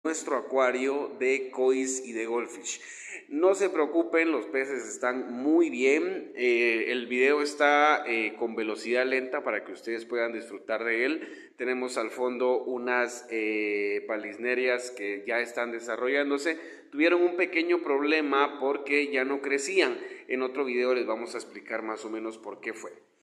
Nuestro acuario de kois y de goldfish. No se preocupen, los peces están muy bien. El video está con velocidad lenta para que ustedes puedan disfrutar de él. Tenemos al fondo unas palisnerias que ya están desarrollándose. Tuvieron un pequeño problema porque ya no crecían. En otro video les vamos a explicar más o menos por qué fue.